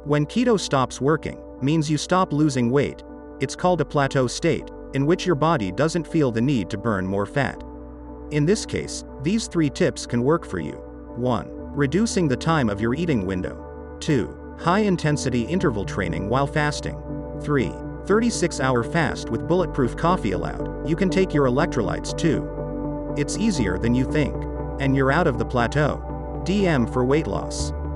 When keto stops working, means you stop losing weight. It's called a plateau state, in which your body doesn't feel the need to burn more fat. In this case, these 3 tips can work for you. 1. Reducing the time of your eating window. 2. High-intensity interval training while fasting. 3. 36-hour fast with bulletproof coffee allowed. You can take your electrolytes too. It's easier than you think. And you're out of the plateau. DM for weight loss.